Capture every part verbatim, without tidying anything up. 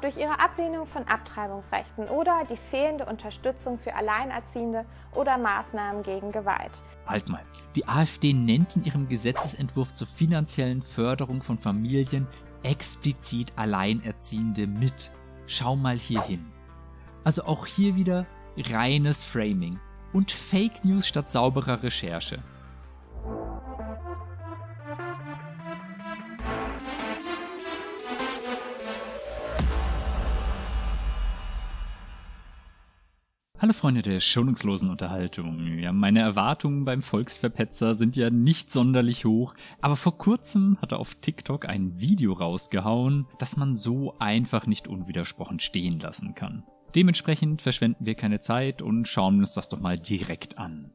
durch ihre Ablehnung von Abtreibungsrechten oder die fehlende Unterstützung für Alleinerziehende oder Maßnahmen gegen Gewalt. Halt mal, die AfD nennt in ihrem Gesetzesentwurf zur finanziellen Förderung von Familien explizit Alleinerziehende mit. Schau mal hier hin. Also auch hier wieder reines Framing und Fake News statt sauberer Recherche. Hallo Freunde der schonungslosen Unterhaltung. Ja, meine Erwartungen beim Volksverpetzer sind ja nicht sonderlich hoch, aber vor kurzem hat er auf TikTok ein Video rausgehauen, das man so einfach nicht unwidersprochen stehen lassen kann. Dementsprechend verschwenden wir keine Zeit und schauen uns das doch mal direkt an.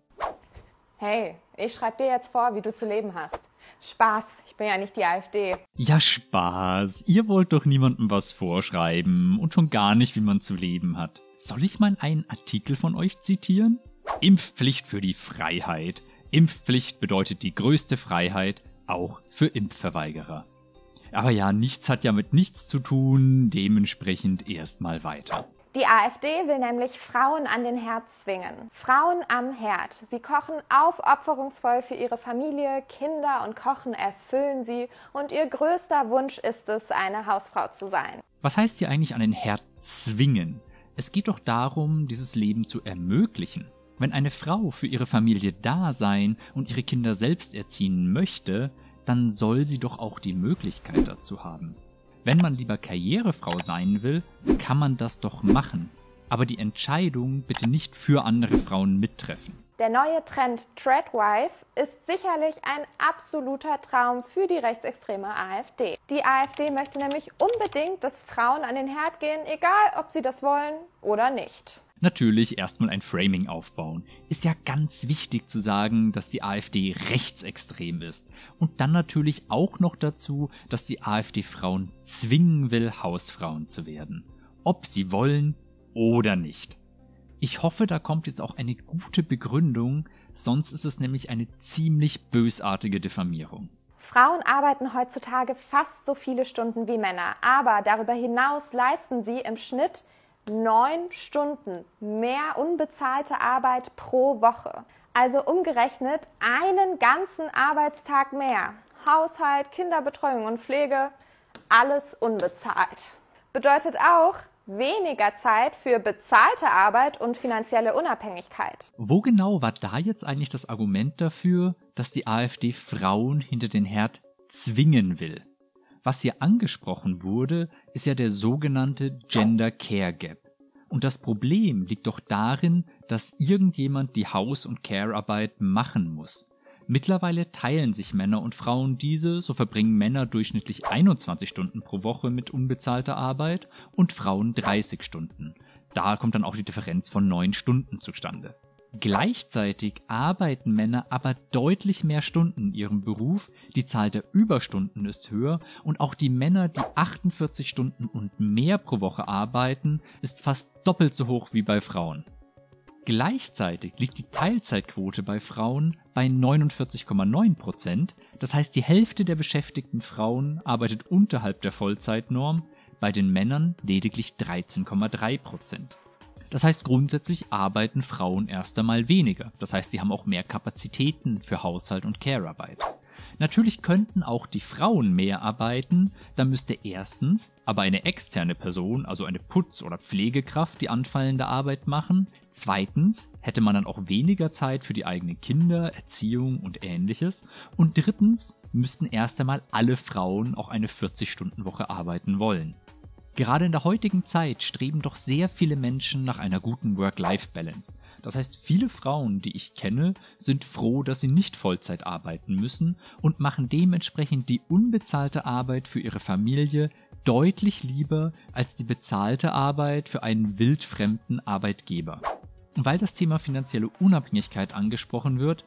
Hey, ich schreib dir jetzt vor, wie du zu leben hast. Spaß, ich bin ja nicht die AfD. Ja, Spaß. Ihr wollt doch niemandem was vorschreiben und schon gar nicht, wie man zu leben hat. Soll ich mal einen Artikel von euch zitieren? Impfpflicht für die Freiheit. Impfpflicht bedeutet die größte Freiheit, auch für Impfverweigerer. Aber ja, nichts hat ja mit nichts zu tun, dementsprechend erstmal weiter. Die AfD will nämlich Frauen an den Herd zwingen. Frauen am Herd. Sie kochen aufopferungsvoll für ihre Familie, Kinder und Kochen erfüllen sie und ihr größter Wunsch ist es, eine Hausfrau zu sein. Was heißt hier eigentlich an den Herd zwingen? Es geht doch darum, dieses Leben zu ermöglichen. Wenn eine Frau für ihre Familie da sein und ihre Kinder selbst erziehen möchte, dann soll sie doch auch die Möglichkeit dazu haben. Wenn man lieber Karrierefrau sein will, kann man das doch machen. Aber die Entscheidung bitte nicht für andere Frauen mittreffen. Der neue Trend Tradwife ist sicherlich ein absoluter Traum für die rechtsextreme AfD. Die AfD möchte nämlich unbedingt, dass Frauen an den Herd gehen, egal ob sie das wollen oder nicht. Natürlich erstmal ein Framing aufbauen. Ist ja ganz wichtig zu sagen, dass die AfD rechtsextrem ist. Und dann natürlich auch noch dazu, dass die AfD Frauen zwingen will, Hausfrauen zu werden. Ob sie wollen oder nicht. Ich hoffe, da kommt jetzt auch eine gute Begründung, sonst ist es nämlich eine ziemlich bösartige Diffamierung. Frauen arbeiten heutzutage fast so viele Stunden wie Männer, aber darüber hinaus leisten sie im Schnitt neun Stunden mehr unbezahlte Arbeit pro Woche. Also umgerechnet einen ganzen Arbeitstag mehr. Haushalt, Kinderbetreuung und Pflege, alles unbezahlt. Bedeutet auch weniger Zeit für bezahlte Arbeit und finanzielle Unabhängigkeit. Wo genau war da jetzt eigentlich das Argument dafür, dass die AfD Frauen hinter den Herd zwingen will? Was hier angesprochen wurde, ist ja der sogenannte Gender Care Gap. Und das Problem liegt doch darin, dass irgendjemand die Haus- und Care-Arbeit machen muss. Mittlerweile teilen sich Männer und Frauen diese, so verbringen Männer durchschnittlich einundzwanzig Stunden pro Woche mit unbezahlter Arbeit und Frauen dreißig Stunden. Da kommt dann auch die Differenz von neun Stunden zustande. Gleichzeitig arbeiten Männer aber deutlich mehr Stunden in ihrem Beruf, die Zahl der Überstunden ist höher und auch die Männer, die achtundvierzig Stunden und mehr pro Woche arbeiten, ist fast doppelt so hoch wie bei Frauen. Gleichzeitig liegt die Teilzeitquote bei Frauen bei neunundvierzig Komma neun Prozent, das heißt die Hälfte der beschäftigten Frauen arbeitet unterhalb der Vollzeitnorm, bei den Männern lediglich dreizehn Komma drei Prozent. Das heißt, grundsätzlich arbeiten Frauen erst einmal weniger. Das heißt, sie haben auch mehr Kapazitäten für Haushalt und Care-Arbeit. Natürlich könnten auch die Frauen mehr arbeiten, dann müsste erstens aber eine externe Person, also eine Putz- oder Pflegekraft, die anfallende Arbeit machen. Zweitens hätte man dann auch weniger Zeit für die eigenen Kinder, Erziehung und ähnliches. Und drittens müssten erst einmal alle Frauen auch eine vierzig-Stunden-Woche arbeiten wollen. Gerade in der heutigen Zeit streben doch sehr viele Menschen nach einer guten Work-Life-Balance. Das heißt, viele Frauen, die ich kenne, sind froh, dass sie nicht Vollzeit arbeiten müssen und machen dementsprechend die unbezahlte Arbeit für ihre Familie deutlich lieber als die bezahlte Arbeit für einen wildfremden Arbeitgeber. Und weil das Thema finanzielle Unabhängigkeit angesprochen wird,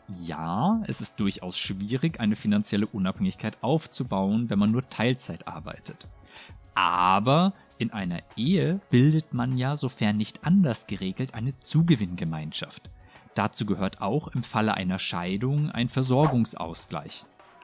ja, es ist durchaus schwierig, eine finanzielle Unabhängigkeit aufzubauen, wenn man nur Teilzeit arbeitet. Aber in einer Ehe bildet man ja, sofern nicht anders geregelt, eine Zugewinngemeinschaft. Dazu gehört auch im Falle einer Scheidung ein Versorgungsausgleich.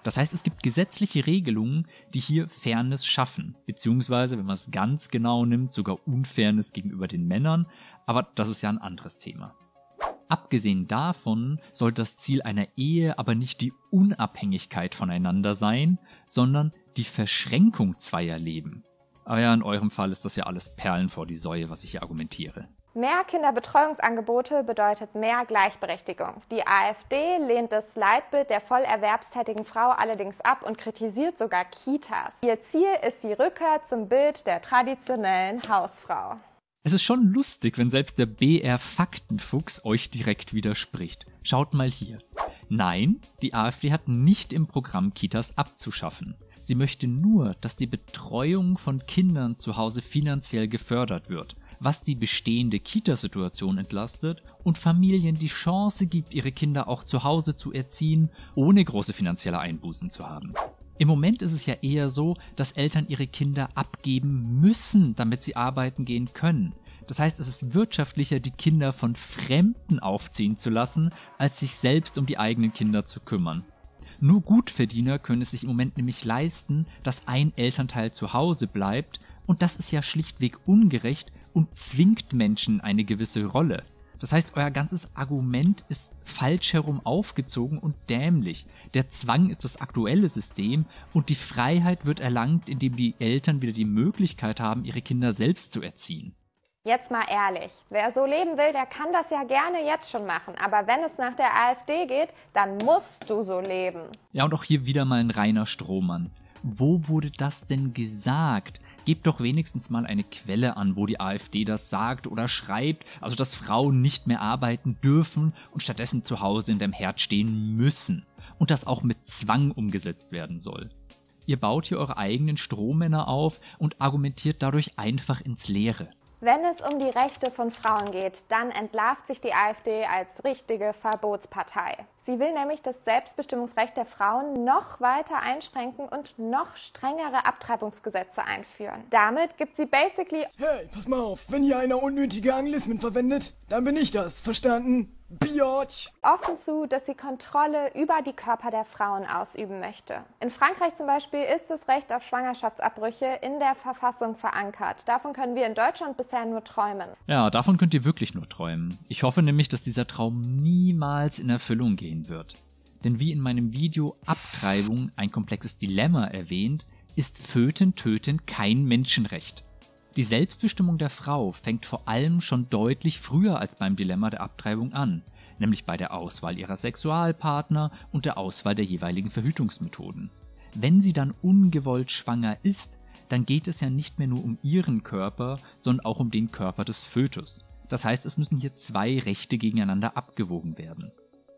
Das heißt, es gibt gesetzliche Regelungen, die hier Fairness schaffen, beziehungsweise, wenn man es ganz genau nimmt, sogar Unfairness gegenüber den Männern, aber das ist ja ein anderes Thema. Abgesehen davon soll das Ziel einer Ehe aber nicht die Unabhängigkeit voneinander sein, sondern die Verschränkung zweier Leben. Aber ja, in eurem Fall ist das ja alles Perlen vor die Säue, was ich hier argumentiere. Mehr Kinderbetreuungsangebote bedeutet mehr Gleichberechtigung. Die AfD lehnt das Leitbild der voll erwerbstätigen Frau allerdings ab und kritisiert sogar Kitas. Ihr Ziel ist die Rückkehr zum Bild der traditionellen Hausfrau. Es ist schon lustig, wenn selbst der B R-Faktenfuchs euch direkt widerspricht. Schaut mal hier. Nein, die AfD hat nicht im Programm, Kitas abzuschaffen. Sie möchte nur, dass die Betreuung von Kindern zu Hause finanziell gefördert wird, was die bestehende Kitasituation entlastet und Familien die Chance gibt, ihre Kinder auch zu Hause zu erziehen, ohne große finanzielle Einbußen zu haben. Im Moment ist es ja eher so, dass Eltern ihre Kinder abgeben müssen, damit sie arbeiten gehen können. Das heißt, es ist wirtschaftlicher, die Kinder von Fremden aufziehen zu lassen, als sich selbst um die eigenen Kinder zu kümmern. Nur Gutverdiener können es sich im Moment nämlich leisten, dass ein Elternteil zu Hause bleibt, und das ist ja schlichtweg ungerecht und zwingt Menschen in eine gewisse Rolle. Das heißt, euer ganzes Argument ist falsch herum aufgezogen und dämlich. Der Zwang ist das aktuelle System und die Freiheit wird erlangt, indem die Eltern wieder die Möglichkeit haben, ihre Kinder selbst zu erziehen. Jetzt mal ehrlich, wer so leben will, der kann das ja gerne jetzt schon machen. Aber wenn es nach der AfD geht, dann musst du so leben. Ja, und auch hier wieder mal ein reiner Strohmann. Wo wurde das denn gesagt? Gebt doch wenigstens mal eine Quelle an, wo die AfD das sagt oder schreibt, also dass Frauen nicht mehr arbeiten dürfen und stattdessen zu Hause in dem Herd stehen müssen. Und das auch mit Zwang umgesetzt werden soll. Ihr baut hier eure eigenen Strohmänner auf und argumentiert dadurch einfach ins Leere. Wenn es um die Rechte von Frauen geht, dann entlarvt sich die AfD als richtige Verbotspartei. Sie will nämlich das Selbstbestimmungsrecht der Frauen noch weiter einschränken und noch strengere Abtreibungsgesetze einführen. Damit gibt sie basically... Hey, pass mal auf, wenn hier einer unnötige Anglismen verwendet, dann bin ich das, verstanden? Biatch! Offen zu, dass sie Kontrolle über die Körper der Frauen ausüben möchte. In Frankreich zum Beispiel ist das Recht auf Schwangerschaftsabbrüche in der Verfassung verankert. Davon können wir in Deutschland bisher nur träumen. Ja, davon könnt ihr wirklich nur träumen. Ich hoffe nämlich, dass dieser Traum niemals in Erfüllung gehen wird. Denn wie in meinem Video Abtreibung ein komplexes Dilemma erwähnt, ist Föten töten kein Menschenrecht. Die Selbstbestimmung der Frau fängt vor allem schon deutlich früher als beim Dilemma der Abtreibung an, nämlich bei der Auswahl ihrer Sexualpartner und der Auswahl der jeweiligen Verhütungsmethoden. Wenn sie dann ungewollt schwanger ist, dann geht es ja nicht mehr nur um ihren Körper, sondern auch um den Körper des Fötus. Das heißt, es müssen hier zwei Rechte gegeneinander abgewogen werden.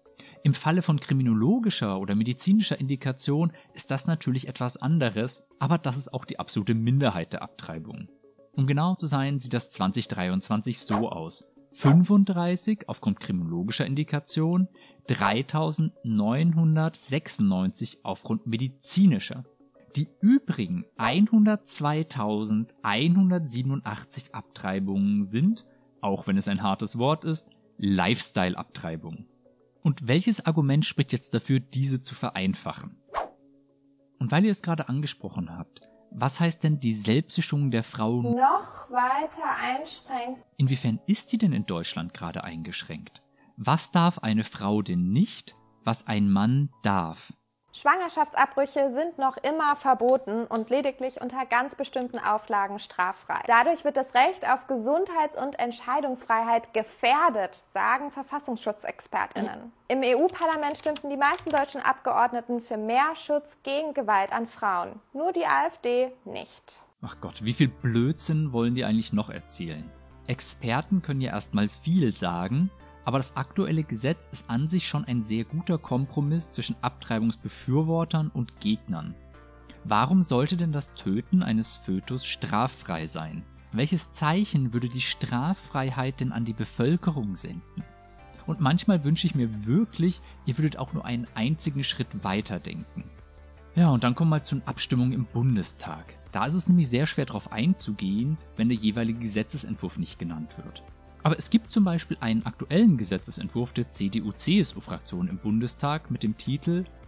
Im Falle von kriminologischer oder medizinischer Indikation ist das natürlich etwas anderes, aber das ist auch die absolute Minderheit der Abtreibungen. Um genau zu sein, sieht das zwanzig dreiundzwanzig so aus. fünfunddreißig aufgrund kriminologischer Indikation, dreitausendneunhundertsechsundneunzig aufgrund medizinischer. Die übrigen hundertzweitausendeinhundertsiebenundachtzig Abtreibungen sind, auch wenn es ein hartes Wort ist, Lifestyle-Abtreibungen. Und welches Argument spricht jetzt dafür, diese zu vereinfachen? Und weil ihr es gerade angesprochen habt, was heißt denn die Selbstbestimmung der Frau noch weiter einschränken? Inwiefern ist sie denn in Deutschland gerade eingeschränkt? Was darf eine Frau denn nicht, was ein Mann darf? Schwangerschaftsabbrüche sind noch immer verboten und lediglich unter ganz bestimmten Auflagen straffrei. Dadurch wird das Recht auf Gesundheits- und Entscheidungsfreiheit gefährdet, sagen VerfassungsschutzexpertInnen. Im E U-Parlament stimmten die meisten deutschen Abgeordneten für mehr Schutz gegen Gewalt an Frauen. Nur die AfD nicht. Ach Gott, wie viel Blödsinn wollen die eigentlich noch erzählen? Experten können ja erstmal viel sagen, aber das aktuelle Gesetz ist an sich schon ein sehr guter Kompromiss zwischen Abtreibungsbefürwortern und Gegnern. Warum sollte denn das Töten eines Fötus straffrei sein? Welches Zeichen würde die Straffreiheit denn an die Bevölkerung senden? Und manchmal wünsche ich mir wirklich, ihr würdet auch nur einen einzigen Schritt weiterdenken. Ja, und dann kommen wir zur Abstimmung im Bundestag. Da ist es nämlich sehr schwer darauf einzugehen, wenn der jeweilige Gesetzesentwurf nicht genannt wird. Aber es gibt zum Beispiel einen aktuellen Gesetzesentwurf der C D U C S U-Fraktion im Bundestag mit dem Titel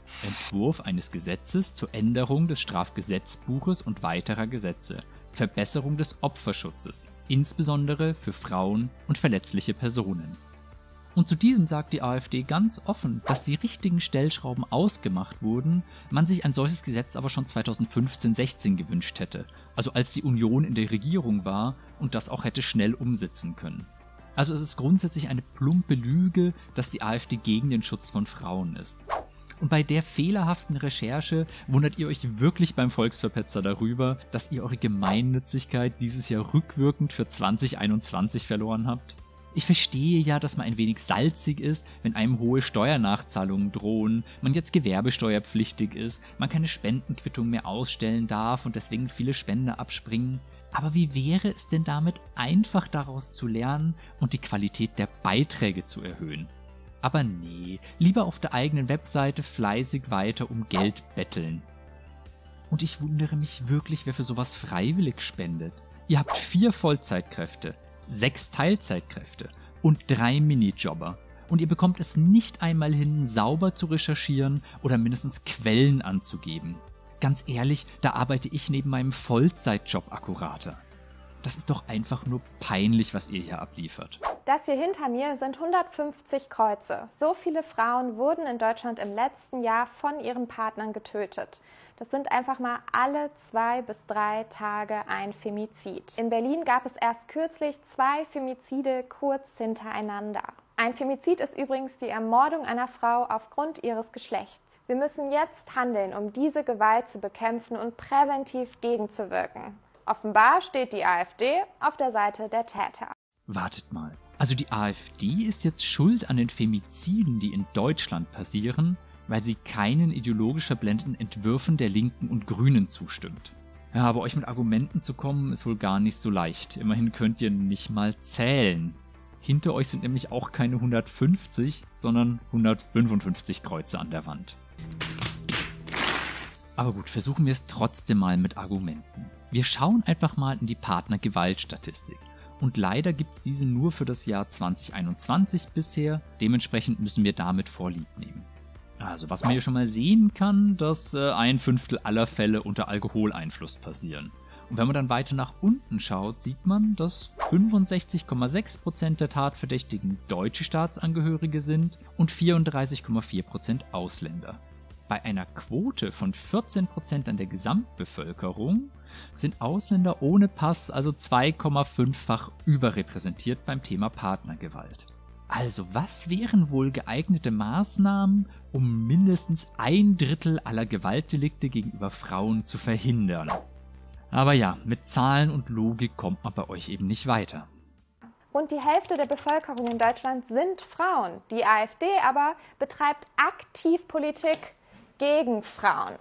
Entwurf eines Gesetzes zur Änderung des Strafgesetzbuches und weiterer Gesetze. Verbesserung des Opferschutzes, insbesondere für Frauen und verletzliche Personen. Und zu diesem sagt die AfD ganz offen, dass die richtigen Stellschrauben ausgemacht wurden, man sich ein solches Gesetz aber schon zweitausendfünfzehn sechzehn gewünscht hätte, also als die Union in der Regierung war und das auch hätte schnell umsetzen können. Also es ist grundsätzlich eine plumpe Lüge, dass die AfD gegen den Schutz von Frauen ist. Und bei der fehlerhaften Recherche wundert ihr euch wirklich beim Volksverpetzer darüber, dass ihr eure Gemeinnützigkeit dieses Jahr rückwirkend für zwanzig einundzwanzig verloren habt? Ich verstehe ja, dass man ein wenig salzig ist, wenn einem hohe Steuernachzahlungen drohen, man jetzt gewerbesteuerpflichtig ist, man keine Spendenquittung mehr ausstellen darf und deswegen viele Spender abspringen. Aber wie wäre es denn damit, einfach daraus zu lernen und die Qualität der Beiträge zu erhöhen? Aber nee, lieber auf der eigenen Webseite fleißig weiter um Geld betteln. Und ich wundere mich wirklich, wer für sowas freiwillig spendet. Ihr habt vier Vollzeitkräfte, sechs Teilzeitkräfte und drei Minijobber. Und ihr bekommt es nicht einmal hin, sauber zu recherchieren oder mindestens Quellen anzugeben. Ganz ehrlich, da arbeite ich neben meinem Vollzeitjob akkurater. Das ist doch einfach nur peinlich, was ihr hier abliefert. Das hier hinter mir sind hundertfünfzig Kreuze. So viele Frauen wurden in Deutschland im letzten Jahr von ihren Partnern getötet. Das sind einfach mal alle zwei bis drei Tage ein Femizid. In Berlin gab es erst kürzlich zwei Femizide kurz hintereinander. Ein Femizid ist übrigens die Ermordung einer Frau aufgrund ihres Geschlechts. Wir müssen jetzt handeln, um diese Gewalt zu bekämpfen und präventiv gegenzuwirken. Offenbar steht die AfD auf der Seite der Täter. Wartet mal. Also die AfD ist jetzt schuld an den Femiziden, die in Deutschland passieren, weil sie keinen ideologisch verblendeten Entwürfen der Linken und Grünen zustimmt. Ja, aber euch mit Argumenten zu kommen, ist wohl gar nicht so leicht. Immerhin könnt ihr nicht mal zählen. Hinter euch sind nämlich auch keine hundertfünfzig, sondern hundertfünfundfünfzig Kreuze an der Wand. Aber gut, versuchen wir es trotzdem mal mit Argumenten. Wir schauen einfach mal in die Partnergewaltstatistik. Und leider gibt es diese nur für das Jahr zwanzig einundzwanzig bisher, dementsprechend müssen wir damit Vorlieb nehmen. Also was man hier schon mal sehen kann, dass äh, ein Fünftel aller Fälle unter Alkoholeinfluss passieren. Und wenn man dann weiter nach unten schaut, sieht man, dass fünfundsechzig Komma sechs Prozent der Tatverdächtigen deutsche Staatsangehörige sind und vierunddreißig Komma vier Prozent Ausländer. Bei einer Quote von vierzehn Prozent an der Gesamtbevölkerung sind Ausländer ohne Pass also zwei Komma fünffach überrepräsentiert beim Thema Partnergewalt. Also was wären wohl geeignete Maßnahmen, um mindestens ein Drittel aller Gewaltdelikte gegenüber Frauen zu verhindern? Aber ja, mit Zahlen und Logik kommt man bei euch eben nicht weiter. Rund die Hälfte der Bevölkerung in Deutschland sind Frauen. Die AfD aber betreibt aktiv Politik gegen Frauen.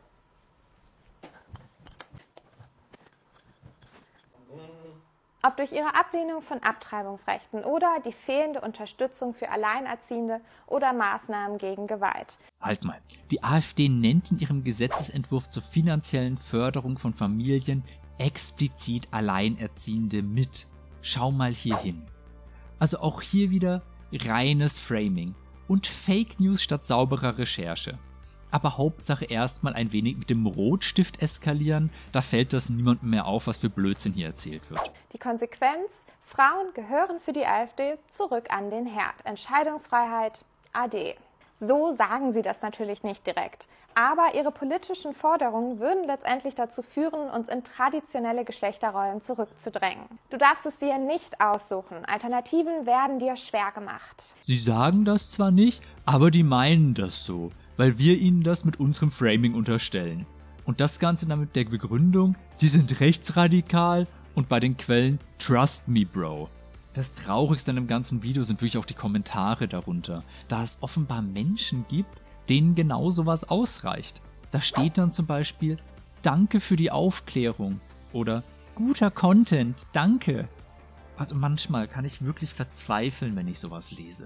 Ob durch ihre Ablehnung von Abtreibungsrechten oder die fehlende Unterstützung für Alleinerziehende oder Maßnahmen gegen Gewalt. Halt mal, die AfD nennt in ihrem Gesetzesentwurf zur finanziellen Förderung von Familien explizit Alleinerziehende mit. Schau mal hier hin. Also auch hier wieder reines Framing und Fake News statt sauberer Recherche. Aber Hauptsache erstmal ein wenig mit dem Rotstift eskalieren, da fällt das niemandem mehr auf, was für Blödsinn hier erzählt wird. Die Konsequenz: Frauen gehören für die AfD zurück an den Herd. Entscheidungsfreiheit, ade. So sagen sie das natürlich nicht direkt. Aber ihre politischen Forderungen würden letztendlich dazu führen, uns in traditionelle Geschlechterrollen zurückzudrängen. Du darfst es dir nicht aussuchen. Alternativen werden dir schwer gemacht. Sie sagen das zwar nicht, aber die meinen das so, weil wir ihnen das mit unserem Framing unterstellen. Und das Ganze dann mit der Begründung, die sind rechtsradikal und bei den Quellen Trust me, Bro. Das Traurigste an dem ganzen Video sind wirklich auch die Kommentare darunter, da es offenbar Menschen gibt, denen genau sowas ausreicht. Da steht dann zum Beispiel, danke für die Aufklärung oder guter Content, danke. Also manchmal kann ich wirklich verzweifeln, wenn ich sowas lese.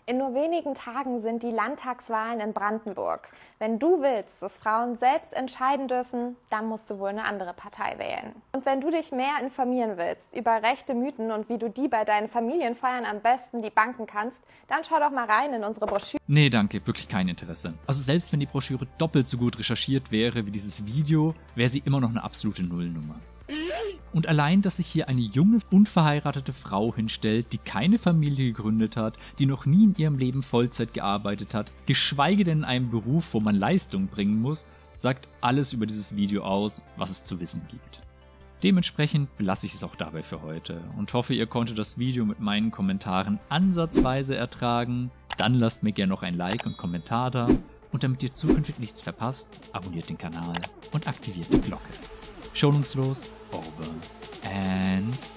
In nur wenigen Tagen sind die Landtagswahlen in Brandenburg. Wenn du willst, dass Frauen selbst entscheiden dürfen, dann musst du wohl eine andere Partei wählen. Und wenn du dich mehr informieren willst über rechte Mythen und wie du die bei deinen Familienfeiern am besten debunken kannst, dann schau doch mal rein in unsere Broschüre. Nee, danke, wirklich kein Interesse. Also selbst wenn die Broschüre doppelt so gut recherchiert wäre wie dieses Video, wäre sie immer noch eine absolute Nullnummer. Und allein, dass sich hier eine junge, unverheiratete Frau hinstellt, die keine Familie gegründet hat, die noch nie in ihrem Leben Vollzeit gearbeitet hat, geschweige denn in einem Beruf, wo man Leistung bringen muss, sagt alles über dieses Video aus, was es zu wissen gibt. Dementsprechend belasse ich es auch dabei für heute und hoffe, ihr konntet das Video mit meinen Kommentaren ansatzweise ertragen. Dann lasst mir gerne noch ein Like und Kommentar da und damit ihr zukünftig nichts verpasst, abonniert den Kanal und aktiviert die Glocke. Schonungslos, over and